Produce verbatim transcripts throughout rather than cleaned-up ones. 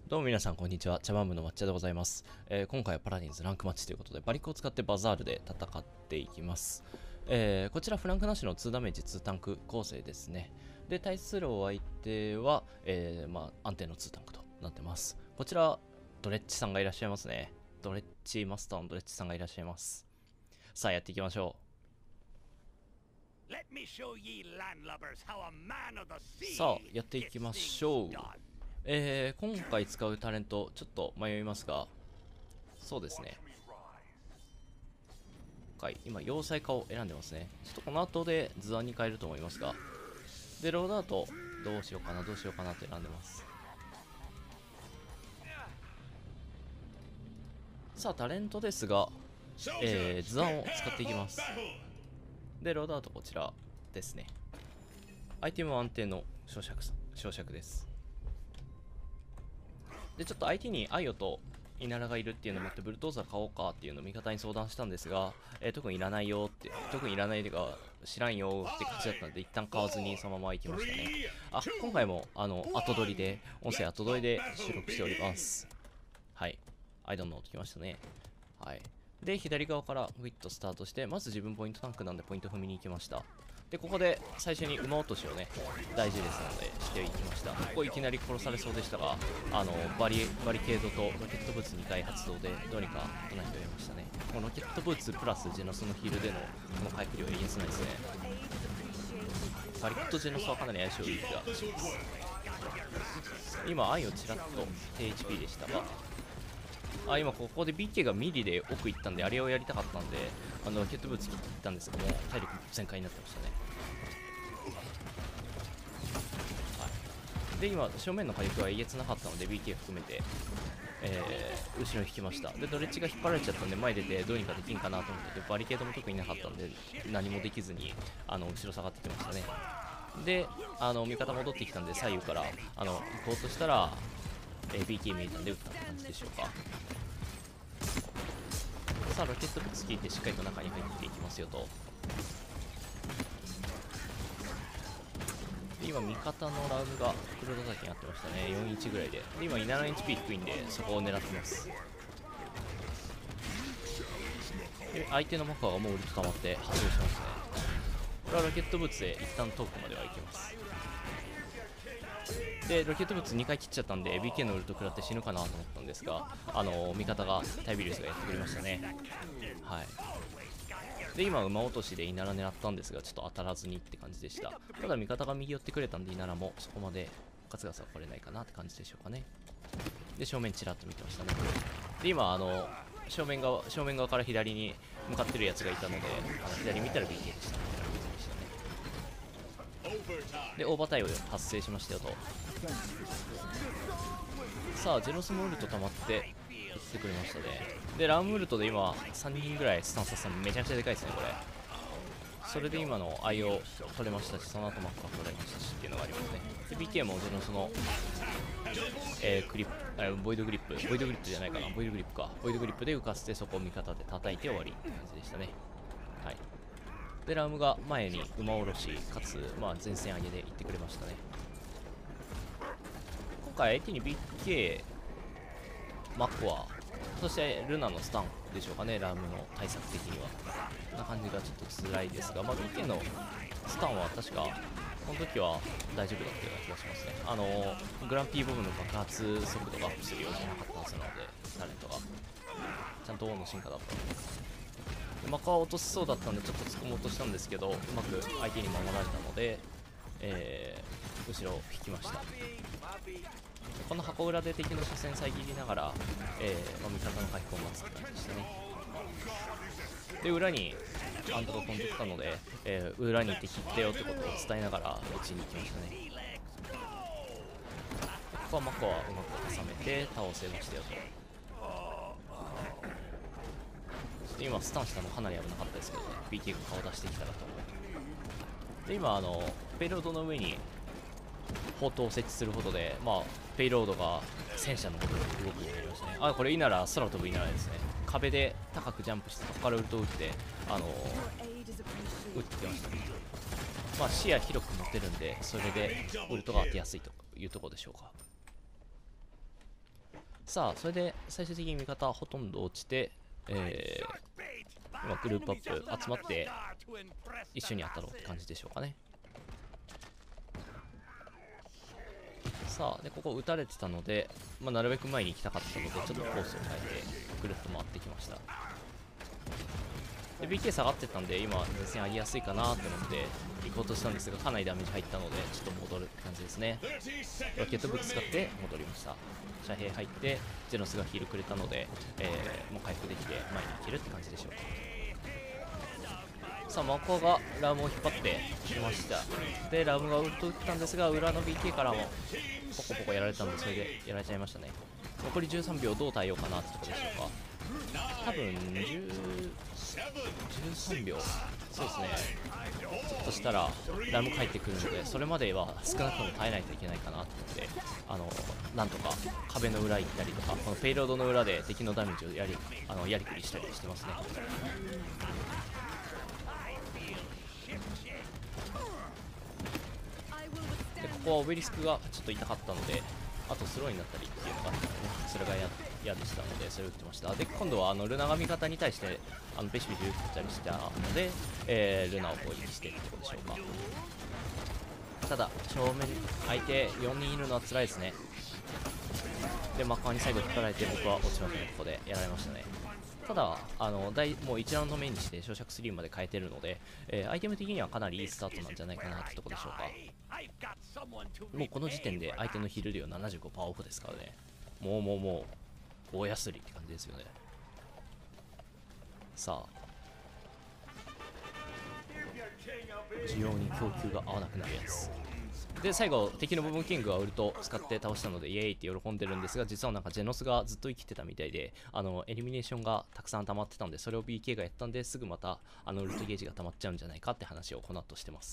どうも皆さんこんにちは、茶番部の抹茶でございます。えー今回はパラディンズランクマッチということで、馬力を使ってバザールで戦っていきます。えーこちらフランクなしのにダメージにタンク構成ですね。で、対するお相手は、えーまあ、安定のにタンクとなってます。こちら、ドレッチさんがいらっしゃいますね。ドレッチ、マスターのドレッチさんがいらっしゃいます。さあ、やっていきましょう。さあ、やっていきましょう。えー、今回使うタレント、ちょっと迷いますが、そうですね。今回、今、要塞化を選んでますね。ちょっとこの後で図案に変えると思いますが。で、ローダート、どうしようかな、どうしようかなって選んでます。さあ、タレントですが、えー、図案を使っていきます。で、ローダートこちらですね。アイテムは安定の小尺、小尺です。で、ちょっと相手にアイオとイナラがいるっていうのを持ってブルドーザー買おうかっていうのを味方に相談したんですが、えー、特にいらないよって、特にいらないでか知らんよって感じだったので、一旦買わずにそのまま行きましたね。あ、今回もあの後取りで、音声後取りで収録しております。はい。アイドンの音きましたね。はい。で、左側からグイッとスタートして、まず自分ポイントタンクなんでポイント踏みに行きました。で、ここで最初に馬落としをね、大事ですのでしていきました。ここいきなり殺されそうでしたが、あのバリバリケードとロケットブーツにかい発動でどうにか大人に取れましたね。このロケットブーツプラスジェノスのヒールでのこの回復量えげつないですね。バリットジェノスはかなり相性いい気がします。今、アイをちらっと低 エイチピー でしたが、あ、今ここで ビーケー がミリで奥行ったんで、あれをやりたかったんで、あのロケットブーツ切っていったんですけども、体力全開になってましたね。はい、で、今、正面の火力はえげつなかったので、ビーケー 含めて、えー、後ろに引きました。で、ドレッジが引っ張られちゃったんで、前出てどうにかできんかなと思ってて、バリケードも特になかったんで、何もできずに、あの後ろ下がってきましたね。で、あの味方戻ってきたんで、左右からあの行こうとしたら、えー、ビーケー 見えたんで撃ったって感じでしょうか。さあ、ロケットブーツ切ってしっかりと中に入っていきますよと。今、味方のラウムがフルドタキになってましたね。よんじゅういちぐらいで。で今、ななエイチピー 低いんで、そこを狙ってます。で相手のマカーがもうウルト溜まって発動しますね。これはロケットブーツで一旦遠くまでは行きます。で、ロケットブーツにかい切っちゃったんで ビーケー のウルト食らって死ぬかなと思ったんですが、あの味方がタイビリウスがやってくれましたね。はい。で、今馬落としでイナラ狙ったんですが、ちょっと当たらずにって感じでした。ただ味方が右寄ってくれたんで、イナラもそこまでガツガツは来れないかなって感じでしょうかね。で、正面ちらっと見てましたね。で、今あの正面側正面側から左に向かってるやつがいたので、あの左見たら ビーケー でした。で、オーバータイムで発生しましたよと。さあ、ジェノスもウルト溜まっていってくれましたね。で、ラウムウルトで今さんにんぐらいスタンスさせたのめちゃくちゃでかいですね、これ。それで今の アイ を取れましたし、その後マックが取れましたしっていうのがありますね。で、ビーケー もジェノスの、えー、クリップ、あ、ボイドグリップ、ボイドグリップじゃないかな、ボイドグリップか。ボイドグリップで浮かせて、そこを味方で叩いて終わりって感じでしたね。はい。で、ラウムが前に馬下ろし、かつ、まあ、前線上げで行ってくれましたね。今回相手に ビーケー、マコア、そしてルナのスタンでしょうかね、ラウムの対策的には。こんな感じがちょっと辛いですが、まあ、ビーケー のスタンは確か、この時は大丈夫だったような気がしますね。あのー、グランピーボムの爆発速度がアップするようじゃなかったはずなので、タレントが。ちゃんと王の進化だったので。マカは落とせそうだったんでちょっと突っ込もうとしたんですけど、うまく相手に守られたので、えー、後ろを引きました。この箱裏で敵の車線遮りながら、えーまあ、味方の回復を待つって感じでしたね。で、裏にアンドが飛んできたので、えー、裏に敵行ってよってことを伝えながら打ちに行きましたね。ここはマカはうまく挟めて倒せましたよと。今スタンしたのかなり危なかったですけどね、 ビーケー が顔出してきたらと。で今あのペイロードの上に砲塔を設置することで、まあ、ペイロードが戦車のことで動くようになりましたね。あ、これいいなら空飛ぶいいならですね。壁で高くジャンプしてそこからウルトを打ってあのー、打ってきましたね。まあ視野広く持てるんで、それでウルトが当てやすいというところでしょうか。 さあそれで最終的に味方はほとんど落ちて、えー、今グループアップ集まって一緒に当たろうって感じでしょうかね。さあでここ打たれてたので、まあ、なるべく前に行きたかったのでちょっとコースを変えてぐるっと回ってきました。で ビーケー 下がってたんで今前線ありやすいかなと思って行こうとしたんですが、かなりダメージ入ったのでちょっと戻るって感じですね。ロケットブック使って戻りました。遮蔽入ってゼノスがヒールくれたので、えー、もう回復できて前に行けるって感じでしょうか。さあマコがラムを引っ張ってきました。でラムがウルト打ったんですが、裏の ビーケー からもポコポコやられたんで、それでやられちゃいましたね。残りじゅうさんびょうどう耐えようかなってとこでしょうか。多分じゅう、じゅうさんびょう、そうですね。ちょっとしたらラム帰ってくるので、それまでは少なくとも耐えないといけないかなと思って、あのなんとか壁の裏行ったりとか、このペイロードの裏で敵のダメージをやりあのやりくりしたりしてますね。でここはオベリスクがちょっと痛かったので、あとスローになったりっていうのがあったので、ね、それが嫌でしたのでそれを打ってました。で今度はあのルナが味方に対してあのペシペシ打ったりしたので、えー、ルナを攻撃してってことでしょうか。ただ正面相手よにんいるのは辛いですね。でマッカーに最後引っ張られて僕は落ちましたね。ここでやられましたね。ただあの大もういちラウンド目にして焼灼スリーまで変えてるので、えー、アイテム的にはかなりいいスタートなんじゃないかなってとこでしょうか。もうこの時点で相手のヒル量 ななじゅうごパーセント オフですからね。もうもうもう大安売りって感じですよね。さあ需要に供給が合わなくなるやつで、最後敵の部分キングはウルト使って倒したのでイエーイって喜んでるんですが、実はなんかジェノスがずっと生きてたみたいで、あのエリミネーションがたくさん溜まってたんで、それを ビーケー がやったんで、すぐまたあのウルトゲージが溜まっちゃうんじゃないかって話をこの後してます。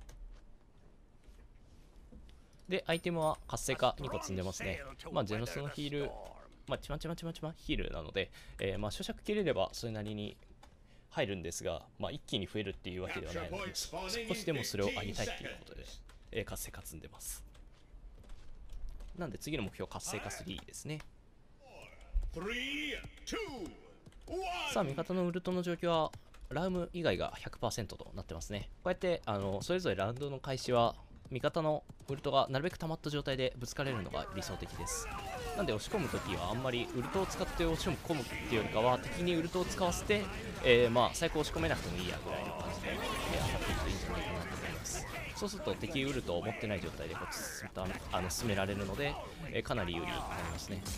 でアイテムは活性化にこ積んでますね。まあジェノスのヒール、まあちまちまちまちまヒールなので、えー、まあ咀嚼切れればそれなりに入るんですが、まあ、一気に増えるっていうわけではないので、少しでもそれを上げたいっていうことで、えー、活性化積んでます。なんで次の目標活性化スリーですね。さあ味方のウルトの状況はラウム以外が ひゃくパーセント となってますね。こうやってあのそれぞれラウンドの開始は味方のウルトがなるべく溜まった状態でぶつかれるのが理想的です。なんで押し込むときはあんまりウルトを使って押し込むっていうよりかは、敵にウルトを使わせて、えー、まあ最高押し込めなくてもいいやぐらいの感じで、えー、当たっていくといいんじゃないかなと思います。そうすると敵ウルトを持ってない状態でこっち進あの進められるので、えー、かなり有利になりますね。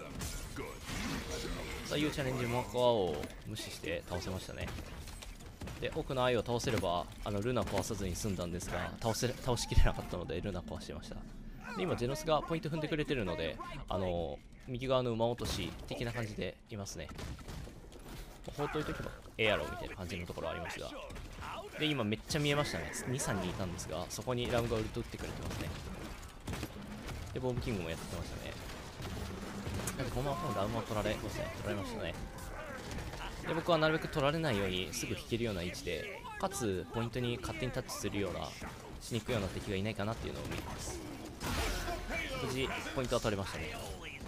さあいうチャレンジもコアを無視して倒せましたね。で奥の愛を倒せればあのルナ壊さずに済んだんですが、倒せ倒しきれなかったのでルナ壊してました。で今ジェノスがポイント踏んでくれてるので、あの右側の馬落とし的な感じでいますね。放っといとけばええやろみたいな感じのところありますが、で今めっちゃ見えましたね。に、さんにんいたんですが、そこにラムがウルト打ってくれてますね。でボムキングもやってましたね。なんでこのままラムは取られますね。取られましたね。で僕はなるべく取られないようにすぐ引けるような位置で、かつポイントに勝手にタッチするようなしに行くような敵がいないかなっていうのを見てます。無事ポイントは取れましたね。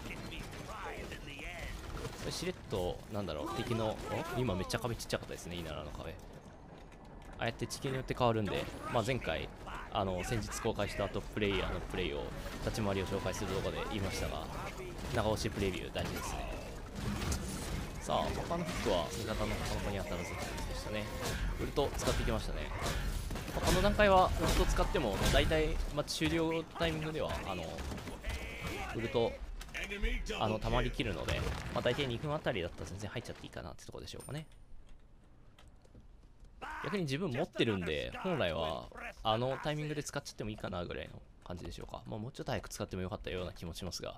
これしれっとなんだろう、敵の今めっちゃ壁ちっちゃかったですね。イーナラの壁ああやって地形によって変わるんで、まあ、前回あの先日公開したトッププレイヤーのプレイを立ち回りを紹介する動画で言いましたが、長押しプレビュー大事ですね。さあ他のフックは味方の他の子に当たらずって感じでしたね。ウルト使ってきましたね。まあ、この段階はウルト使っても大体、まあ、終了タイミングではあのウルトあの溜まりきるので、まあ、大体にふんあたりだったら全然入っちゃっていいかなってところでしょうかね。逆に自分持ってるんで本来はあのタイミングで使っちゃってもいいかなぐらいの感じでしょうか。まあ、もうちょっと早く使ってもよかったような気もしますが、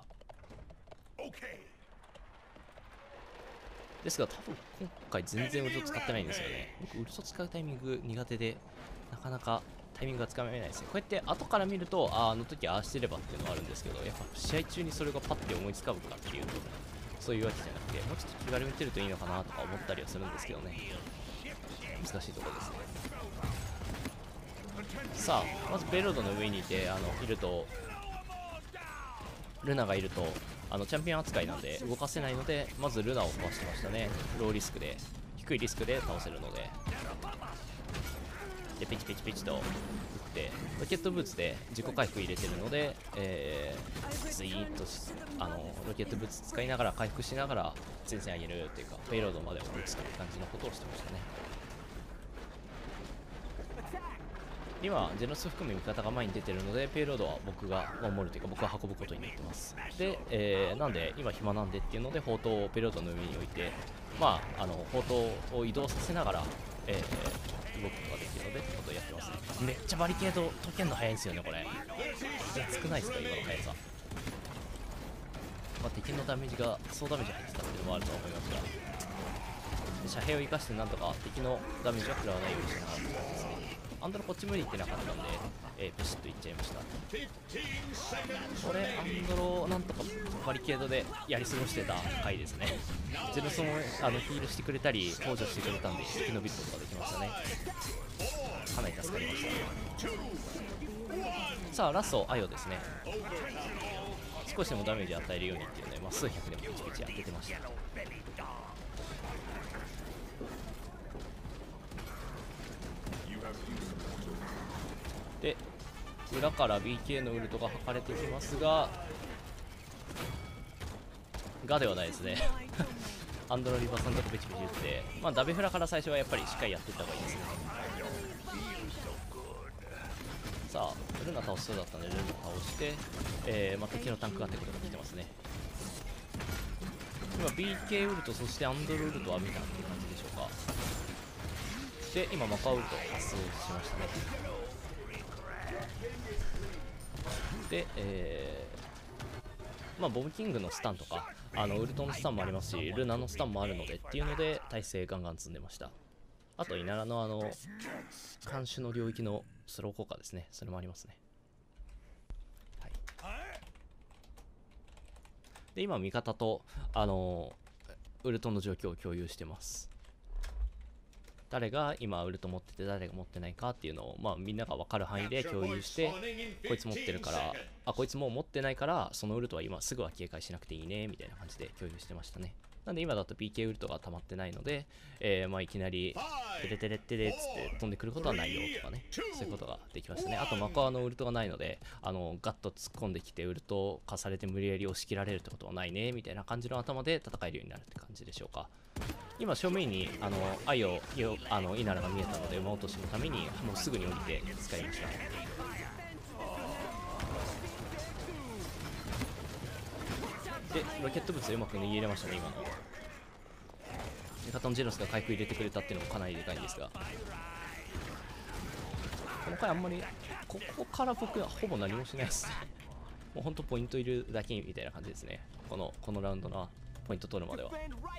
ですが多分今回全然ウルト使ってないんですよね。僕ウルト使うタイミング苦手でなかなかタイミングがつかめないですね。こうやって後から見るとああの時ああしてればっていうのはあるんですけど、やっぱ試合中にそれがパッて思いつかぶかっていうとそういうわけじゃなくて、もうちょっと気軽に打てるといいのかなとか思ったりはするんですけどね。難しいところですね。さあまずベロードの上にいてあのいるとルナがいるとあのチャンピオン扱いなんで動かせないので、まずルナを壊してましたね。ローリスクで、低いリスクで倒せるので、でピチピチピチと打って、ロケットブーツで自己回復入れてるので、えー、スイーッとあのロケットブーツ使いながら回復しながら前線上げるっていうか、ペイロードまで追いつく感じのことをしてましたね。今、ジェノス含め味方が前に出てるので、ペイロードは僕が守るというか、僕が運ぶことになってます。で、えー、なんで、今暇なんでっていうので、砲塔をペイロードの上に置いて、まあ、あの砲塔を移動させながら、えー、動くことができるので、ってことをやってますね。めっちゃバリケード解けるの早いんですよね、これ。少ないですか、今の速さ。まあ、敵のダメージが、総ダメージ入ってたっていうのもあると思いますが、で遮蔽を生かして、なんとか敵のダメージは食らわないようにしながらですね。アンドロこっち無理行ってなかったんで、えー、ピシッといっちゃいました。これ、アンドロなんとかバリケードでやり過ごしてた回ですね。ゼルソンをあのヒールしてくれたり、補助してくれたんで、生き延びることができましたね。かなり助かりました。さあ、ラスト、アヨですね。少しでもダメージを与えるようにっていうね、まあ、数百でもピチピチ当ててました。で、裏から ビーケー のウルトが吐かれてきますが、がではないですね。アンドロリバーさんとかペチペチ打って、まあ、ダベフラから最初はやっぱりしっかりやっていった方がいいですね。さあ、ルナ倒しそうだったので、ルナ倒して、えーまあ、敵のタンクがってことが来てますね。今、ビーケー ウルト、そしてアンドロウルトは見たっていう感じでしょうか。で、今、マカウルト発送しましたね。で、えー、まあボブキングのスタンとかあのウルトのスタンもありますし、ルナのスタンもあるのでっていうので耐性ガンガン積んでました。あとイナラのあの監視の領域のスロー効果ですね、それもありますね。はい、で今味方とあのウルトの状況を共有してます。誰が今ウルト持ってて誰が持ってないかっていうのを、まあ、みんなが分かる範囲で共有して、こいつ持ってるからあこいつもう持ってないからそのウルトは今すぐは警戒しなくていいねみたいな感じで共有してましたね。なんで今だと ピーケー ウルトが溜まってないので、えー、まあいきなりテレテレテレっつって飛んでくることはないよとかね、そういうことができましたね。あとマコアのウルトがないので、あのガッと突っ込んできてウルト化されて無理やり押し切られるってことはないねみたいな感じの頭で戦えるようになるって感じでしょうか。今正面にあの愛をあのイナラが見えたので馬落としのためにもうすぐに降りて使いました。でロケット物うまく握り入れましたね。今の味方のジェノスが回復入れてくれたっていうのもかなりでかいんですが、この回あんまりここから僕はほぼ何もしないですね。もうほんとポイントいるだけみたいな感じですね、このこのラウンドのポイント取るまでは。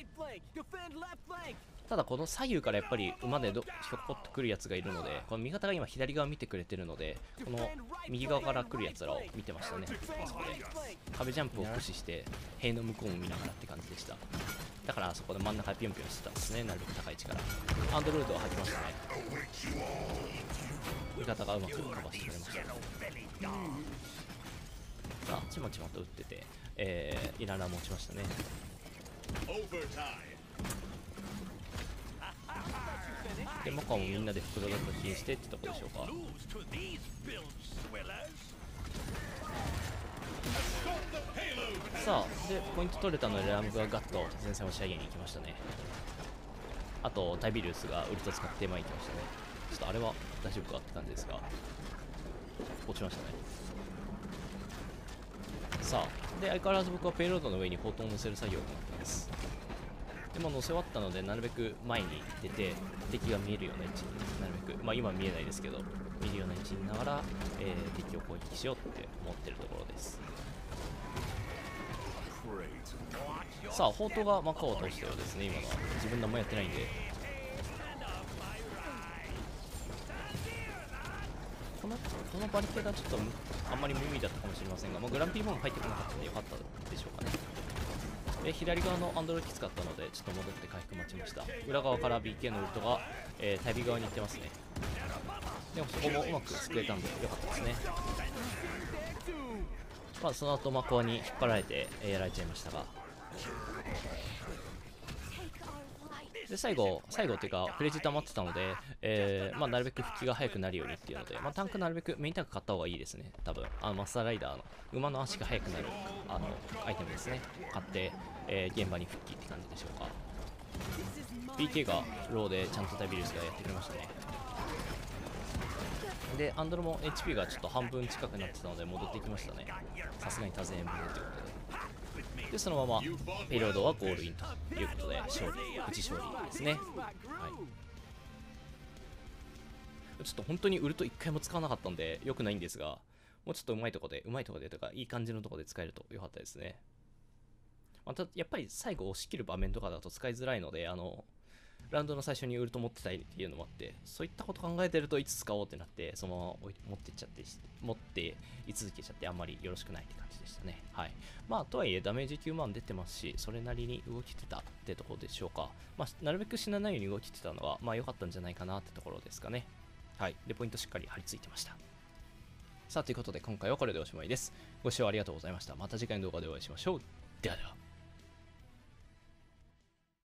ただこの左右からやっぱり馬でどひょっこっと来るやつがいるので、この味方が今左側見てくれてるので、この右側から来るやつらを見てましたね。あそこで壁ジャンプを駆使して塀の向こうも見ながらって感じでした。だからあそこで真ん中でピョンピョンしてたんですね、なるべく高い位置から。アンドロイドは吐きましたね。味方がうまくカバーしてくれました。さあちまちまと打ってて、えー、イナラ持ちましたね。でマカオもみんなで袋だと気にしてってとこでしょうか。さあでポイント取れたのでラムがガッと前線を仕上げに行きましたね。あとタイビリウスがウルト使って前に行きましたね。ちょっとあれは大丈夫かって感じですが落ちましたね。さあで相変わらず僕はペイロードの上に砲塔を乗せる作業を行っています。でも乗せ終わったのでなるべく前に出て敵が見えるような位置になるべく、まあ今見えないですけど見るような位置にいながら、えー、敵を攻撃しようって思ってるところです。さあ砲塔がマカオを通したようですね。今のは自分何もやってないんで、このこのバリケードはちょっとあんまり無意味だったかもしれませんが、まあ、グランピーボム入ってこなかったんでよかったでしょうかね。で左側のアンドロきつかったのでちょっと戻って回復待ちました。裏側から ビーケー のウルトが、えー、対尾側に行ってますね。でもそこもうまく救えたんでよかったですね。 まあ、その後マコアに引っ張られて、えーやられちゃいましたが、で最後、最後っていうか、クレジット余ってたので、えーまあ、なるべく復帰が早くなるようにっていうので、まあ、タンクなるべくメインタンク買った方がいいですね、多分あのマスターライダーの馬の足が速くなるあのアイテムですね、買って、えー現場に復帰って感じでしょうか。ピーケー がローでちゃんとダビルスがやってくれましたね。で、アンドロも エイチピー がちょっと半分近くなってたので戻ってきましたね。さすがに多勢分ということで。で、そのままペイロードはゴールインということで、勝利、無事勝利ですね。はい。ちょっと本当にウルトいっかいも使わなかったんで、良くないんですが、もうちょっとうまいとこで、うまいとこでとか、いい感じのとこで使えると良かったですね。また、やっぱり最後押し切る場面とかだと使いづらいので、あの、ラウンドの最初にウルト持ってたいっていうのもあって、そういったこと考えてるといつ使おうってなって、そのまま置い持ってっちゃって、持って居続けちゃってあんまりよろしくないって感じでしたね。はい。まあ、とはいえダメージきゅうまん出てますし、それなりに動きてたってところでしょうか。まあ、なるべく死なないように動きてたのは、まあ良かったんじゃないかなってところですかね。はい。で、ポイントしっかり張り付いてました。さあ、ということで今回はこれでおしまいです。ご視聴ありがとうございました。また次回の動画でお会いしましょう。ではでは。